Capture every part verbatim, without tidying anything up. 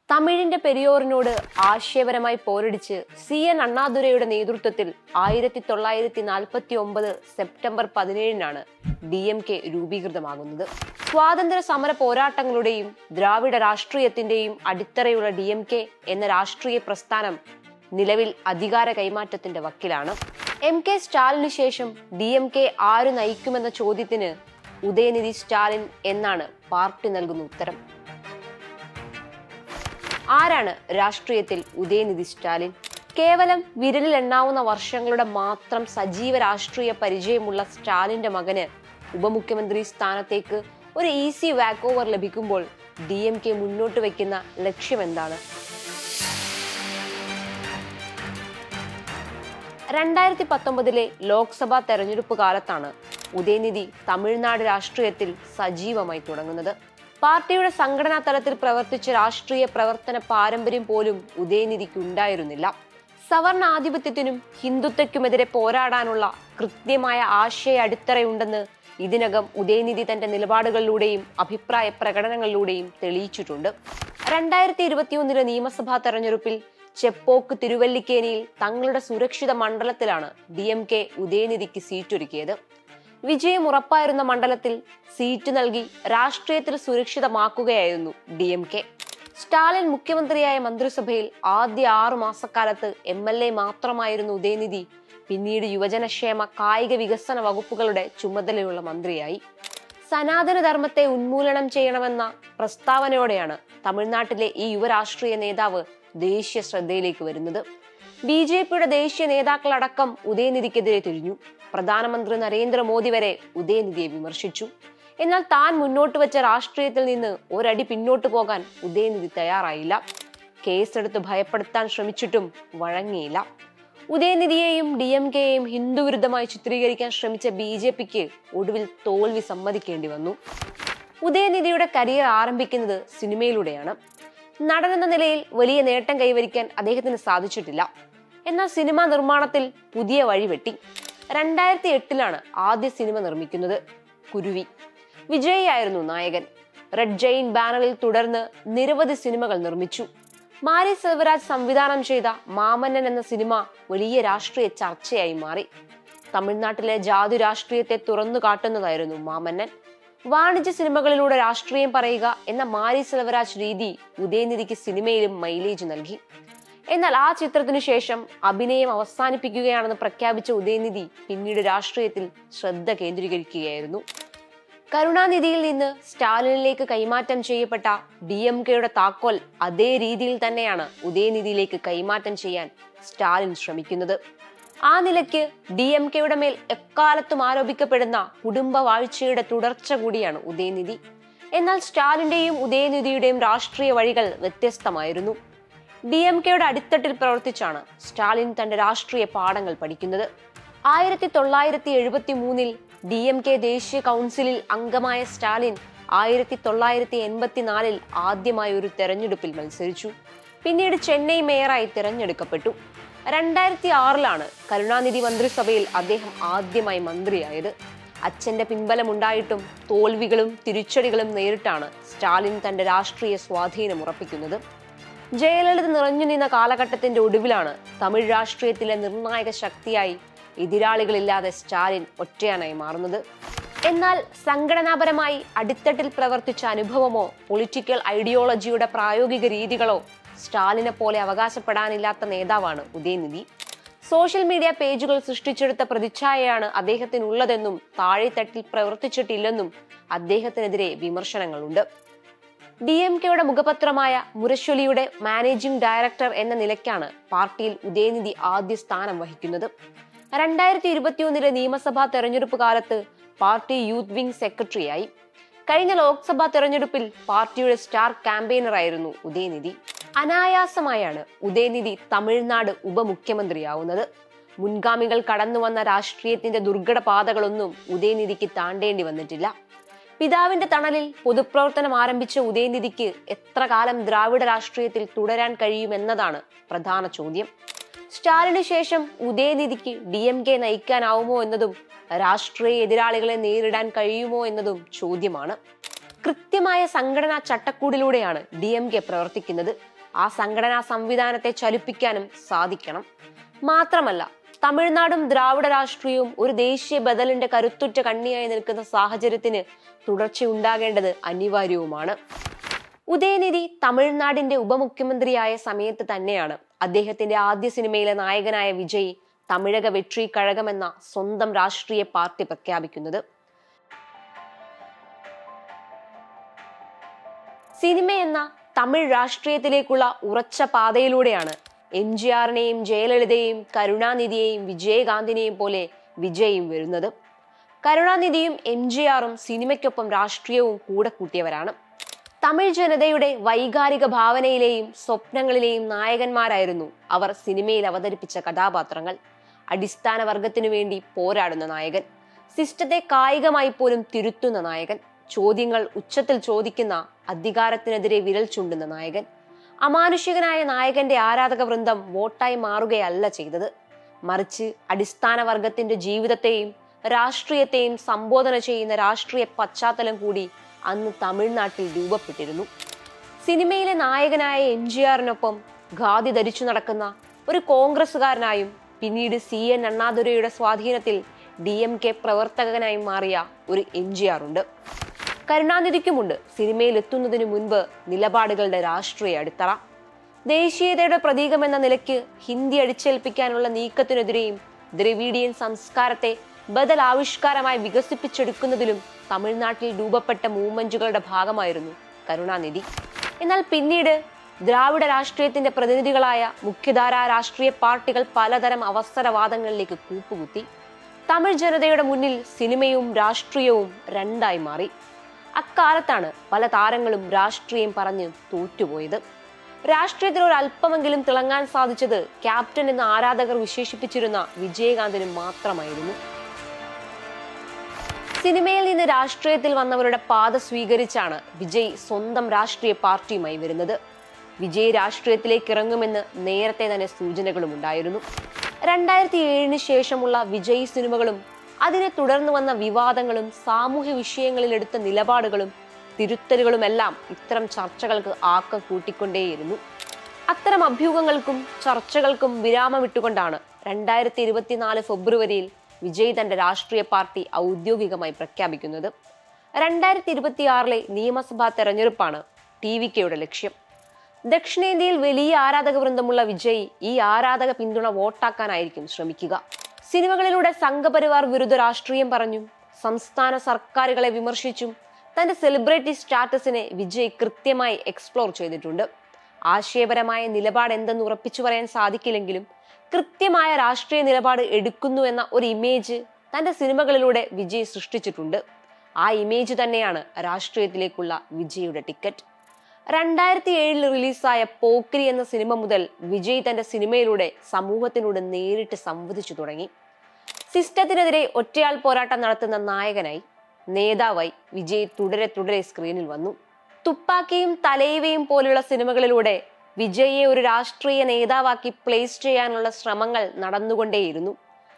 തമിഴിന്റെ പെരിയോറിനോട് ആശയപരമായി പോരടിച്ച് C N അണ്ണാദുരൈയുടെ നേതൃത്വത്തിൽ ആയിരത്തി തൊള്ളായിരത്തി നാൽപ്പത്തി ഒമ്പത് സെപ്റ്റംബർ പതിനേഴിനാണ് ഡി എം കെ രൂപീകൃതമാകുന്നത്. സ്വാതന്ത്ര്യ സമര പോരാട്ടങ്ങളുടെയും ദ്രാവിഡ രാഷ്ട്രീയത്തിന്റെയും അടിത്തറയുള്ള ഡി എം കെ എന്ന രാഷ്ട്രീയ പ്രസ്ഥാനം നിലവിൽ അധികാര കൈമാറ്റത്തിന്റെ വക്കിലാണ്. എം കെ സ്റ്റാലിനു ശേഷം ഡി എം കെ ആര് നയിക്കുമെന്ന ചോദ്യത്തിന് ഉദയനിധി സ്റ്റാലിൻ എന്നാണ് പാർട്ടി നൽകുന്ന ഉത്തരം. ആരാണ് രാഷ്ട്രീയത്തിൽ ഉദയനിധി സ്റ്റാലിൻ? കേവലം വിരലിൽ എണ്ണാവുന്ന വർഷങ്ങളുടെ മാത്രം സജീവ രാഷ്ട്രീയ പരിചയമുള്ള സ്റ്റാലിന്റെ മകന് ഉപമുഖ്യമന്ത്രി സ്ഥാനത്തേക്ക് ഒരു ഈസി വാക്ക് ഓവർ ലഭിക്കുമ്പോൾ ഡി എം കെ മുന്നോട്ട് വയ്ക്കുന്ന ലക്ഷ്യം എന്താണ്? രണ്ടായിരത്തി പത്തൊമ്പതിലെ ലോക്സഭാ തെരഞ്ഞെടുപ്പ് കാലത്താണ് ഉദയനിധി തമിഴ്നാട് രാഷ്ട്രീയത്തിൽ സജീവമായി തുടങ്ങുന്നത്. പാർട്ടിയുടെ സംഘടനാ തലത്തിൽ പ്രവർത്തിച്ച രാഷ്ട്രീയ പ്രവർത്തന പാരമ്പര്യം പോലും ഉദയനിധിക്ക് ഉണ്ടായിരുന്നില്ല. സവർണ ആധിപത്യത്തിനും ഹിന്ദുത്വയ്ക്കുമെതിരെ പോരാടാനുള്ള കൃത്യമായ ആശയ അടിത്തറയുണ്ടെന്ന് ഇതിനകം ഉദയനിധി തന്റെ നിലപാടുകളിലൂടെയും അഭിപ്രായ പ്രകടനങ്ങളിലൂടെയും തെളിയിച്ചിട്ടുണ്ട്. രണ്ടായിരത്തി ഇരുപത്തിയൊന്നിലെ നിയമസഭാ തെരഞ്ഞെടുപ്പിൽ ചെപ്പോക്ക് തിരുവല്ലിക്കേനിയിൽ തങ്ങളുടെ സുരക്ഷിത മണ്ഡലത്തിലാണ് ഡി എം കെ ഉദയനിധിക്ക് സീറ്റൊരുക്കിയത്. വിജയം ഉറപ്പായിരുന്ന മണ്ഡലത്തിൽ സീറ്റ് നൽകി രാഷ്ട്രീയത്തിൽ സുരക്ഷിതമാക്കുകയായിരുന്നു ഡി എം കെ. സ്റ്റാലിൻ മുഖ്യമന്ത്രിയായ മന്ത്രിസഭയിൽ ആദ്യ ആറു മാസക്കാലത്ത് എം എൽ എ മാത്രമായിരുന്നു ഉദയനിധി. പിന്നീട് യുവജനക്ഷേമ കായിക വികസന വകുപ്പുകളുടെ ചുമതലയുള്ള മന്ത്രിയായി. സനാതനധർമ്മത്തെ ഉന്മൂലനം ചെയ്യണമെന്ന പ്രസ്താവനയോടെയാണ് തമിഴ്നാട്ടിലെ ഈ യുവരാഷ്ട്രീയ നേതാവ് ദേശീയ ശ്രദ്ധയിലേക്ക് വരുന്നത്. ബി ജെ പിയുടെ ദേശീയ നേതാക്കളടക്കം ഉദയനിധിക്കെതിരെ തിരിഞ്ഞു. പ്രധാനമന്ത്രി നരേന്ദ്രമോദി വരെ ഉദയനിധിയെ വിമർശിച്ചു. എന്നാൽ താൻ മുന്നോട്ട് വെച്ച രാഷ്ട്രീയത്തിൽ നിന്ന് ഒരടി പിന്നോട്ട് പോകാൻ ഉദയനിധി തയ്യാറായില്ല. കേസെടുത്ത് ഭയപ്പെടുത്താൻ ശ്രമിച്ചിട്ടും വഴങ്ങിയില്ല. ഉദയനിധിയെയും ഡി എം കെയെയും ഹിന്ദുവിരുദ്ധമായി ചിത്രീകരിക്കാൻ ശ്രമിച്ച ബി ജെ പിക്ക് ഒടുവിൽ തോൽവി സമ്മതിക്കേണ്ടി വന്നു. ഉദയനിധിയുടെ കരിയർ ആരംഭിക്കുന്നത് സിനിമയിലൂടെയാണ്. നടനെന്ന നിലയിൽ വലിയ നേട്ടം കൈവരിക്കാൻ അദ്ദേഹത്തിന് സാധിച്ചിട്ടില്ല. എന്നാൽ സിനിമാ നിർമ്മാണത്തിൽ പുതിയ വഴി വെട്ടി. രണ്ടായിരത്തി എട്ടിലാണ് ആദ്യ സിനിമ നിർമ്മിക്കുന്നത്, കുരുവി. വിജയിയായിരുന്നു നായകൻ. റെഡ് ജെയിൻ ബാനറിൽ തുടർന്ന് നിരവധി സിനിമകൾ നിർമ്മിച്ചു. മാരി സെൽവരാജ് സംവിധാനം ചെയ്ത മാമന്നൻ എന്ന സിനിമ വലിയ രാഷ്ട്രീയ ചർച്ചയായി മാറി. തമിഴ്നാട്ടിലെ ജാതി രാഷ്ട്രീയത്തെ തുറന്നു കാട്ടുന്നതായിരുന്നു മാമന്നൻ. വാണിജ്യ സിനിമകളിലൂടെ രാഷ്ട്രീയം പറയുക എന്ന മാരി സെൽവരാജ് രീതി ഉദയനിധിക്ക് സിനിമയിലും മൈലേജ് നൽകി. എന്നാൽ ആ ചിത്രത്തിനു ശേഷം അഭിനയം അവസാനിപ്പിക്കുകയാണെന്ന് പ്രഖ്യാപിച്ച ഉദയനിധി പിന്നീട് രാഷ്ട്രീയത്തിൽ ശ്രദ്ധ കേന്ദ്രീകരിക്കുകയായിരുന്നു. കരുണാനിധിയിൽ നിന്ന് സ്റ്റാലിനിലേക്ക് കൈമാറ്റം ചെയ്യപ്പെട്ട ഡി എം കെയുടെ താക്കോൽ അതേ രീതിയിൽ തന്നെയാണ് ഉദയനിധിയിലേക്ക് കൈമാറ്റം ചെയ്യാൻ സ്റ്റാലിൻ ശ്രമിക്കുന്നത്. ആ നിലയ്ക്ക് ഡി എം കെയുടെ മേൽ എക്കാലത്തും ആരോപിക്കപ്പെടുന്ന കുടുംബ വാഴ്ചയുടെ തുടർച്ച കൂടിയാണ് ഉദയനിധി. എന്നാൽ സ്റ്റാലിന്റെയും ഉദയനിധിയുടെയും രാഷ്ട്രീയ വഴികൾ വ്യത്യസ്തമായിരുന്നു. ഡി എം കെയുടെ അടിത്തട്ടിൽ പ്രവർത്തിച്ചാണ് സ്റ്റാലിൻ തന്റെ രാഷ്ട്രീയ പാഠങ്ങൾ പഠിക്കുന്നത്. ആയിരത്തി തൊള്ളായിരത്തി എഴുപത്തി മൂന്നിൽ ഡി എം കെ ദേശീയ കൗൺസിലിൽ അംഗമായ സ്റ്റാലിൻ ആയിരത്തി തൊള്ളായിരത്തി എൺപത്തിനാലിൽ ആദ്യമായി ഒരു തെരഞ്ഞെടുപ്പിൽ മത്സരിച്ചു. പിന്നീട് ചെന്നൈ മേയറായി തിരഞ്ഞെടുക്കപ്പെട്ടു. രണ്ടായിരത്തി ആറിലാണ് കരുണാനിധി മന്ത്രിസഭയിൽ അദ്ദേഹം ആദ്യമായി മന്ത്രിയായത്. അച്ഛന്റെ പിൻബലമുണ്ടായിട്ടും തോൽവികളും തിരിച്ചടികളും നേരിട്ടാണ് സ്റ്റാലിൻ തന്റെ രാഷ്ട്രീയ സ്വാധീനം ഉറപ്പിക്കുന്നത്. ജയലളിത നിറഞ്ഞു നിന്ന കാലഘട്ടത്തിന്റെ ഒടുവിലാണ് തമിഴ് രാഷ്ട്രീയത്തിലെ നിർണായക ശക്തിയായി എതിരാളികളില്ലാതെ സ്റ്റാലിൻ ഒറ്റയാനായി മാറുന്നത്. എന്നാൽ സംഘടനാപരമായി അടിത്തട്ടിൽ പ്രവർത്തിച്ച അനുഭവമോ പൊളിറ്റിക്കൽ ഐഡിയോളജിയുടെ പ്രായോഗിക രീതികളോ സ്റ്റാലിനെ പോലെ അവകാശപ്പെടാനില്ലാത്ത നേതാവാണ് ഉദയനിധി. സോഷ്യൽ മീഡിയ പേജുകൾ സൃഷ്ടിച്ചെടുത്ത പ്രതിച്ഛായയാണ് അദ്ദേഹത്തിനുള്ളതെന്നും താഴെത്തട്ടിൽ പ്രവർത്തിച്ചിട്ടില്ലെന്നും അദ്ദേഹത്തിനെതിരെ വിമർശനങ്ങളുണ്ട്. ഡി എം കെയുടെ മുഖപത്രമായ മുരശൊലിയുടെ മാനേജിംഗ് ഡയറക്ടർ എന്ന നിലയ്ക്കാണ് പാർട്ടിയിൽ ഉദയനിധി ആദ്യ സ്ഥാനം വഹിക്കുന്നത്. രണ്ടായിരത്തി ഇരുപത്തിയൊന്നിലെ നിയമസഭാ തെരഞ്ഞെടുപ്പ് കാലത്ത് പാർട്ടി യൂത്ത് വിംഗ് സെക്രട്ടറിയായി. കഴിഞ്ഞ ലോക്സഭാ തെരഞ്ഞെടുപ്പിൽ പാർട്ടിയുടെ സ്റ്റാർ ക്യാമ്പയിനറായിരുന്നു ഉദയനിധി. അനായാസമായാണ് ഉദയനിധി തമിഴ്നാട് ഉപമുഖ്യമന്ത്രിയാവുന്നത്. മുൻഗാമികൾ കടന്നുവന്ന രാഷ്ട്രീയത്തിന്റെ ദുർഘട പാതകളൊന്നും ഉദയനിധിക്ക് താണ്ടേണ്ടി വന്നിട്ടില്ല. പിതാവിന്റെ തണലിൽ പൊതുപ്രവർത്തനം ആരംഭിച്ച ഉദയനിധിക്ക് എത്ര കാലം ദ്രാവിഡ രാഷ്ട്രീയത്തിൽ തുടരാൻ കഴിയുമെന്നതാണ് പ്രധാന ചോദ്യം. സ്റ്റാലിന് ശേഷം ഉദയനിധിക്ക് ഡി എം കെ നയിക്കാനാവുമോ എന്നതും രാഷ്ട്രീയ എതിരാളികളെ നേരിടാൻ കഴിയുമോ എന്നതും ചോദ്യമാണ്. കൃത്യമായ സംഘടനാ ചട്ടക്കൂടിലൂടെയാണ് ഡി എം കെ പ്രവർത്തിക്കുന്നത്. ആ സംഘടനാ സംവിധാനത്തെ ചലിപ്പിക്കാനും സാധിക്കണം. മാത്രമല്ല, തമിഴ്നാടും ദ്രാവിഡ രാഷ്ട്രീയവും ഒരു ദേശീയ ബദലിന്റെ കരുത്തുറ്റ കണ്ണിയായി നിൽക്കുന്ന സാഹചര്യത്തിന് തുടർച്ചയുണ്ടാകേണ്ടത് അനിവാര്യവുമാണ്. ഉദയനിധി തമിഴ്നാടിന്റെ ഉപമുഖ്യമന്ത്രിയായ സമയത്ത് തന്നെയാണ് അദ്ദേഹത്തിന്റെ ആദ്യ സിനിമയിലെ നായകനായ വിജയ് തമിഴക വെട്രി കഴകം എന്ന സ്വന്തം രാഷ്ട്രീയ പാർട്ടി പ്രഖ്യാപിക്കുന്നത്. സിനിമ എന്ന തമിഴ് രാഷ്ട്രീയത്തിലേക്കുള്ള ഉറച്ച പാതയിലൂടെയാണ് എം ജി ആറിനെയും ജയലളിതയെയും കരുണാനിധിയെയും വിജയകാന്തിനെയും പോലെ വിജയും വരുന്നത്. കരുണാനിധിയും എം ജി ആറും സിനിമയ്ക്കൊപ്പം രാഷ്ട്രീയവും കൂടെ കൂട്ടിയവരാണ്. തമിഴ് ജനതയുടെ വൈകാരിക ഭാവനയിലെയും സ്വപ്നങ്ങളിലെയും നായകന്മാരായിരുന്നു അവർ സിനിമയിൽ അവതരിപ്പിച്ച കഥാപാത്രങ്ങൾ. അടിസ്ഥാന വർഗത്തിനു വേണ്ടി പോരാടുന്ന നായകൻ, സിസ്റ്റത്തെ കായികമായി പോലും തിരുത്തുന്ന നായകൻ, ചോദ്യങ്ങൾ ഉച്ചത്തിൽ ചോദിക്കുന്ന, അധികാരത്തിനെതിരെ വിരൽ ചൂണ്ടുന്ന നായകൻ. അമാനുഷികനായ നായകന്റെ ആരാധക വൃന്ദം വോട്ടായി മാറുകയല്ല ചെയ്തത്, മറിച്ച് അടിസ്ഥാന വർഗത്തിന്റെ ജീവിതത്തെയും രാഷ്ട്രീയത്തെയും സംബോധന ചെയ്യുന്ന രാഷ്ട്രീയ പശ്ചാത്തലം കൂടി അന്ന് തമിഴ്നാട്ടിൽ രൂപപ്പെട്ടിരുന്നു. സിനിമയിലെ നായകനായ എം ജി ആറിനൊപ്പം ഖാദി ധരിച്ചു നടക്കുന്ന ഒരു കോൺഗ്രസുകാരനായും പിന്നീട് സി എൻ അണ്ണാദുരൈയുടെ സ്വാധീനത്തിൽ ഡി എം കെ പ്രവർത്തകനായി മാറിയ ഒരു എം ജി ആർ ഉണ്ട്. കരുണാനിധിക്കുമുണ്ട് സിനിമയിൽ എത്തുന്നതിന് മുൻപ് നിലപാടുകളുടെ രാഷ്ട്രീയ അടിത്തറ. ദേശീയതയുടെ പ്രതീകമെന്ന നിലയ്ക്ക് ഹിന്ദി അടിച്ചേൽപ്പിക്കാനുള്ള നീക്കത്തിനെതിരെയും ദ്രവീഡിയൻ സംസ്കാരത്തെ ബദൽ ആവിഷ്കാരമായി വികസിപ്പിച്ചെടുക്കുന്നതിലും തമിഴ്നാട്ടിൽ രൂപപ്പെട്ട മൂവ്മെന്റുകളുടെ ഭാഗമായിരുന്നു കരുണാനിധി. എന്നാൽ പിന്നീട് ദ്രാവിഡ രാഷ്ട്രീയത്തിന്റെ പ്രതിനിധികളായ മുഖ്യധാരാ രാഷ്ട്രീയ പാർട്ടികൾ പലതരം അവസരവാദങ്ങളിലേക്ക് കൂപ്പുകുത്തി. തമിഴ് ജനതയുടെ മുന്നിൽ സിനിമയും രാഷ്ട്രീയവും രണ്ടായി മാറി. അക്കാലത്താണ് പല താരങ്ങളും രാഷ്ട്രീയം പറഞ്ഞ് തോറ്റുപോയത്. രാഷ്ട്രീയത്തിൽ ഒരു അല്പമെങ്കിലും തിളങ്ങാൻ സാധിച്ചത് ക്യാപ്റ്റൻ എന്ന ആരാധകർ വിശേഷിപ്പിച്ചിരുന്ന വിജയകാന്തിന് മാത്രമായിരുന്നു. സിനിമയിൽ നിന്ന് രാഷ്ട്രീയത്തിൽ വന്നവരുടെ പാത സ്വീകരിച്ചാണ് വിജയ് സ്വന്തം രാഷ്ട്രീയ പാർട്ടിയുമായി വരുന്നത്. വിജയ് രാഷ്ട്രീയത്തിലേക്ക് ഇറങ്ങുമെന്ന് നേരത്തെ തന്നെ സൂചനകളും ഉണ്ടായിരുന്നു. രണ്ടായിരത്തി ഏഴിന് ശേഷമുള്ള വിജയ് സിനിമകളും അതിനെ തുടർന്ന് വന്ന വിവാദങ്ങളും സാമൂഹ്യ വിഷയങ്ങളിൽ എടുത്ത നിലപാടുകളും തിരുത്തലുകളുമെല്ലാം ഇത്തരം ചർച്ചകൾക്ക് ആക്കം കൂട്ടിക്കൊണ്ടേയിരുന്നു. അത്തരം അഭ്യൂഹങ്ങൾക്കും ചർച്ചകൾക്കും വിരാമമിട്ടുകൊണ്ടാണ് രണ്ടായിരത്തി ഇരുപത്തിനാല് ഫെബ്രുവരിയിൽ വിജയ് തന്റെ രാഷ്ട്രീയ പാർട്ടി ഔദ്യോഗികമായി പ്രഖ്യാപിക്കുന്നത്. രണ്ടായിരത്തി ഇരുപത്തിയാറിലെ നിയമസഭാ തെരഞ്ഞെടുപ്പാണ് ടി വി കെയുടെ ലക്ഷ്യം. ദക്ഷിണേന്ത്യയിൽ വലിയ ആരാധക വൃന്ദമുള്ള വിജയ് ഈ ആരാധക പിന്തുണ വോട്ടാക്കാനായിരിക്കും ശ്രമിക്കുക. സിനിമകളിലൂടെ സംഘപരിവാർ വിരുദ്ധ രാഷ്ട്രീയം പറഞ്ഞും സംസ്ഥാന സർക്കാരുകളെ വിമർശിച്ചും തന്റെ സെലിബ്രിറ്റി സ്റ്റാറ്റസിനെ വിജയ് കൃത്യമായി എക്സ്പ്ലോർ ചെയ്തിട്ടുണ്ട്. ആശയപരമായ നിലപാട് എന്തെന്ന് ഉറപ്പിച്ചു പറയാൻ സാധിക്കില്ലെങ്കിലും കൃത്യമായ രാഷ്ട്രീയ നിലപാട് എടുക്കുന്നു എന്ന ഒരു ഇമേജ് തന്റെ സിനിമകളിലൂടെ വിജയ് സൃഷ്ടിച്ചിട്ടുണ്ട്. ആ ഇമേജ് തന്നെയാണ് രാഷ്ട്രീയത്തിലേക്കുള്ള വിജയുടെ ടിക്കറ്റ്. രണ്ടായിരത്തി ഏഴിൽ റിലീസായ പോക്രി എന്ന സിനിമ മുതൽ വിജയ് തന്റെ സിനിമയിലൂടെ സമൂഹത്തിനോട് നേരിട്ട് സംവദിച്ചു തുടങ്ങി. സിസ്റ്റത്തിനെതിരെ ഒറ്റയാൾ പോരാട്ടം നടത്തുന്ന നായകനായി, നേതാവായി വിജയ് തുടരെ തുടരെ സ്ക്രീനിൽ വന്നു. തുപ്പാക്കിയും തലൈവയും പോലുള്ള സിനിമകളിലൂടെ വിജയെ ഒരു രാഷ്ട്രീയ നേതാവാക്കി പ്ലേസ് ചെയ്യാനുള്ള ശ്രമങ്ങൾ നടന്നുകൊണ്ടേയിരുന്നു.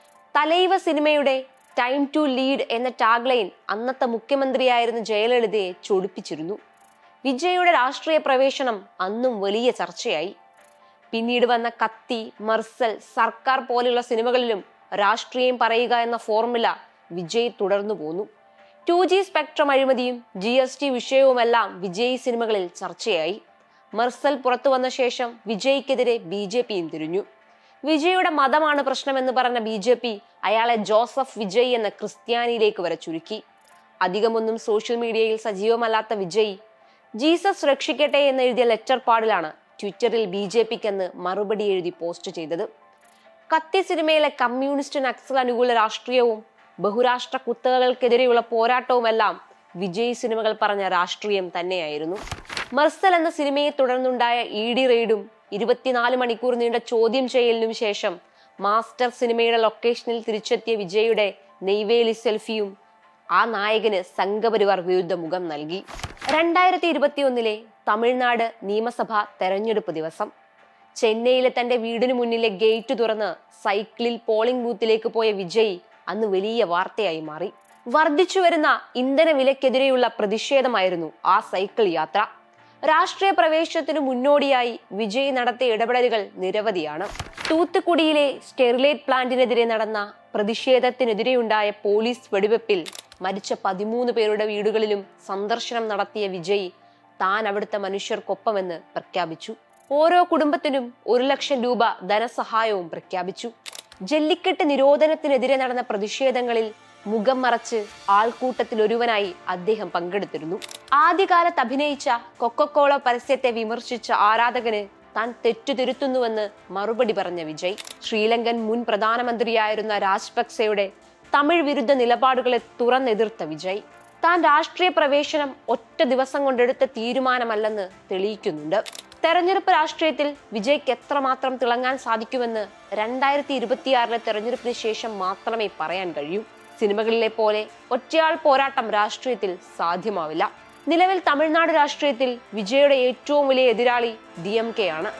തലൈവ സിനിമയുടെ ടൈം ടു ലീഡ് എന്ന ടാഗ്ലൈൻ അന്നത്തെ മുഖ്യമന്ത്രിയായിരുന്ന ജയലളിതയെ ചൊടിപ്പിച്ചിരുന്നു. വിജയുടെ രാഷ്ട്രീയ പ്രവേശനം അന്നും വലിയ ചർച്ചയായി. പിന്നീട് വന്ന കത്തി, മർസൽ, സർക്കാർ പോലെയുള്ള സിനിമകളിലും രാഷ്ട്രീയം പറയുക എന്ന ഫോർമുല വിജയ് തുടർന്നു പോന്നു. ടു ജി സ്പെക്ട്രം അഴിമതിയും ജി എസ് ടി വിഷയവുമെല്ലാം വിജയ് സിനിമകളിൽ ചർച്ചയായി. മർസൽ പുറത്തു വന്ന ശേഷം വിജയ്ക്കെതിരെ ബി ജെ പിയും തിരിഞ്ഞു. വിജയുടെ മതമാണ് പ്രശ്നമെന്ന് പറഞ്ഞ ബി ജെ പി അയാളെ ജോസഫ് വിജയ് എന്ന ക്രിസ്ത്യാനിയിലേക്ക് വരെ ചുരുക്കി. അധികമൊന്നും സോഷ്യൽ മീഡിയയിൽ സജീവമല്ലാത്ത വിജയ് ജീസസ് രക്ഷിക്കട്ടെ എന്ന് എഴുതിയ ലെറ്റർ പാഡിലാണ് ട്വിറ്ററിൽ ബി ജെ പിക്കെന്ന് മറുപടി എഴുതി പോസ്റ്റ് ചെയ്തത്. കത്തി സിനിമയിലെ കമ്മ്യൂണിസ്റ്റ് നക്സൽ അനുകൂല രാഷ്ട്രീയവും ബഹുരാഷ്ട്ര കുത്തകകൾക്കെതിരെയുള്ള പോരാട്ടവുമെല്ലാം വിജയ് സിനിമകൾ പറഞ്ഞ രാഷ്ട്രീയം തന്നെയായിരുന്നു. മർസൽ എന്ന സിനിമയെ തുടർന്നുണ്ടായ ഇ ഡി റെയ്ഡും ഇരുപത്തിനാല് മണിക്കൂർ നീണ്ട ചോദ്യം ചെയ്യലിനും ശേഷം മാസ്റ്റർ സിനിമയുടെ ലൊക്കേഷനിൽ തിരിച്ചെത്തിയ വിജയുടെ നെയ്വേലി സെൽഫിയും ആ നായകന് സംഘപരിവാർ വിരുദ്ധ മുഖം നൽകി. രണ്ടായിരത്തി ഇരുപത്തി ഒന്നിലെ തമിഴ്നാട് നിയമസഭാ തെരഞ്ഞെടുപ്പ് ദിവസം ചെന്നൈയിലെ തന്റെ വീടിനു മുന്നിലെ ഗേറ്റ് തുറന്ന് സൈക്കിളിൽ പോളിംഗ് ബൂത്തിലേക്ക് പോയ വിജയ് അന്ന് വലിയ വാർത്തയായി മാറി. വർദ്ധിച്ചു വരുന്ന ഇന്ധന വിലക്കെതിരെയുള്ള പ്രതിഷേധമായിരുന്നു ആ സൈക്കിൾ യാത്ര. രാഷ്ട്രീയ പ്രവേശനത്തിനു മുന്നോടിയായി വിജയ് നടത്തിയ ഇടപെടലുകൾ നിരവധിയാണ്. തൂത്തുക്കുടിയിലെ സ്റ്റെറിലൈറ്റ് പ്ലാന്റിനെതിരെ നടന്ന പ്രതിഷേധത്തിനെതിരെയുണ്ടായ പോലീസ് വെടിവെപ്പിൽ മരിച്ച പതിമൂന്ന് പേരുടെ വീടുകളിലും സന്ദർശനം നടത്തിയ വിജയ് താൻ അവിടുത്തെ മനുഷ്യർക്കൊപ്പമെന്ന് പ്രഖ്യാപിച്ചു. ഓരോ കുടുംബത്തിനും ഒരു ലക്ഷം രൂപ ധനസഹായവും പ്രഖ്യാപിച്ചു. ജല്ലിക്കെട്ട് നിരോധനത്തിനെതിരെ നടന്ന പ്രതിഷേധങ്ങളിൽ മുഖം മറച്ച് ആൾക്കൂട്ടത്തിൽ ഒരുവനായി അദ്ദേഹം പങ്കെടുത്തിരുന്നു. ആദ്യകാലത്ത് അഭിനയിച്ച കൊക്കക്കോള പരസ്യത്തെ വിമർശിച്ച ആരാധകന് താൻ തെറ്റുതിരുത്തുന്നുവെന്ന് മറുപടി പറഞ്ഞ വിജയ്, ശ്രീലങ്കൻ മുൻ പ്രധാനമന്ത്രിയായിരുന്ന രാജപക്സെയുടെ തമിഴ് വിരുദ്ധ നിലപാടുകളെ തുറന്നെതിർത്ത വിജയ്, താൻ രാഷ്ട്രീയ പ്രവേശനം ഒറ്റ ദിവസം കൊണ്ടെടുത്ത തീരുമാനമല്ലെന്ന് തെളിയിക്കുന്നുണ്ട്. തെരഞ്ഞെടുപ്പ് രാഷ്ട്രീയത്തിൽ വിജയ്ക്ക് എത്രമാത്രം തിളങ്ങാൻ സാധിക്കുമെന്ന് രണ്ടായിരത്തി ഇരുപത്തിയാറിലെ തെരഞ്ഞെടുപ്പിന് ശേഷം മാത്രമേ പറയാൻ കഴിയൂ. സിനിമകളിലെ പോലെ ഒറ്റയാൾ പോരാട്ടം രാഷ്ട്രീയത്തിൽ സാധ്യമാവില്ല. നിലവിൽ തമിഴ്നാട് രാഷ്ട്രീയത്തിൽ വിജയുടെ ഏറ്റവും വലിയ എതിരാളി ഡി എം കെ ആണ്.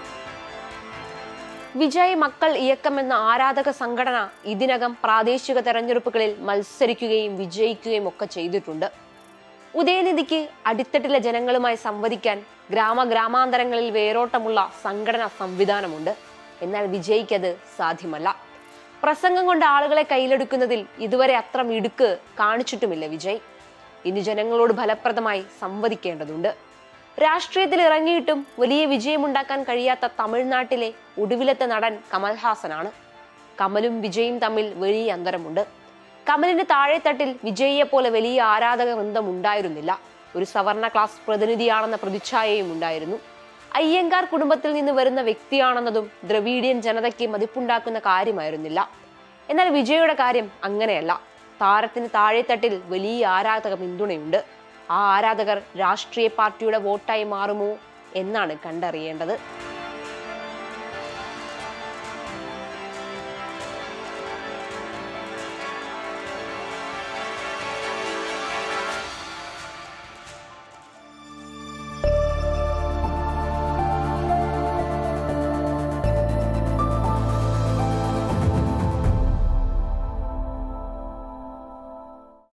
വിജയ് മക്കൾ ഇയക്കം എന്ന ആരാധക സംഘടന ഇതിനകം പ്രാദേശിക തെരഞ്ഞെടുപ്പുകളിൽ മത്സരിക്കുകയും വിജയിക്കുകയും ഒക്കെ ചെയ്തിട്ടുണ്ട്. ഉദയനിധിക്ക് അടിത്തട്ടിലെ ജനങ്ങളുമായി സംവദിക്കാൻ ഗ്രാമ ഗ്രാമാന്തരങ്ങളിൽ വേരോട്ടമുള്ള സംഘടനാ സംവിധാനമുണ്ട്. എന്നാൽ വിജയ്ക്കത് സാധ്യമല്ല. പ്രസംഗം കൊണ്ട് ആളുകളെ കയ്യിലെടുക്കുന്നതിൽ ഇതുവരെ അത്ര മിടുക്ക് കാണിച്ചിട്ടുമില്ല വിജയ്. ഇനി ജനങ്ങളോട് ഫലപ്രദമായി സംവദിക്കേണ്ടതുണ്ട്. രാഷ്ട്രീയത്തിൽ ഇറങ്ങിയിട്ടും വലിയ വിജയമുണ്ടാക്കാൻ കഴിയാത്ത തമിഴ്നാട്ടിലെ ഒടുവിലത്തെ നടൻ കമൽഹാസനാണ്. കമലും വിജയും തമ്മിൽ വലിയ അന്തരമുണ്ട്. കമലിന് താഴെത്തട്ടിൽ വിജയിയെ പോലെ വലിയ ആരാധക വൃന്ദം ഉണ്ടായിരുന്നില്ല. ഒരു സവർണ ക്ലാസ് പ്രതിനിധിയാണെന്ന പ്രതിച്ഛായയും ഉണ്ടായിരുന്നു. അയ്യങ്കാർ കുടുംബത്തിൽ നിന്ന് വരുന്ന വ്യക്തിയാണെന്നതും ദ്രവീഡിയൻ ജനതയ്ക്ക് മതിപ്പുണ്ടാക്കുന്ന കാര്യമായിരുന്നില്ല. എന്നാൽ വിജയുടെ കാര്യം അങ്ങനെയല്ല. താരത്തിന് താഴെത്തട്ടിൽ വലിയ ആരാധക പിന്തുണയുണ്ട്. ആ ആരാധകർ രാഷ്ട്രീയ പാർട്ടിയുടെ വോട്ടായി മാറുമോ എന്നാണ് കണ്ടറിയേണ്ടത്.